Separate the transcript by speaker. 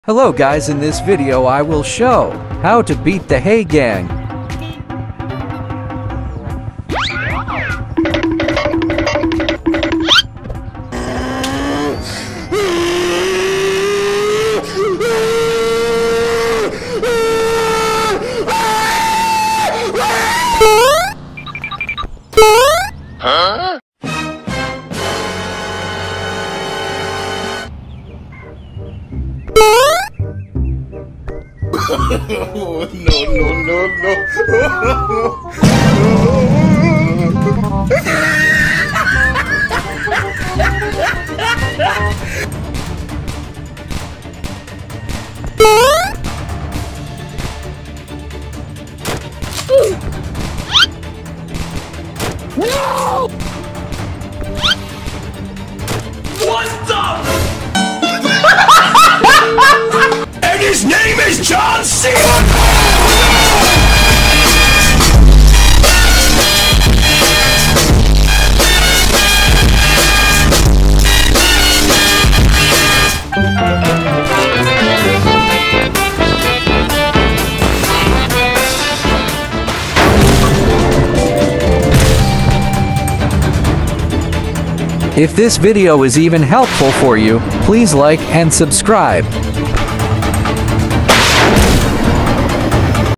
Speaker 1: Hello guys, in this video I will show how to beat the Hey Gang.
Speaker 2: Huh? Oh, no! What the? And his name is John C.
Speaker 1: If this video is even helpful for you, please like and subscribe.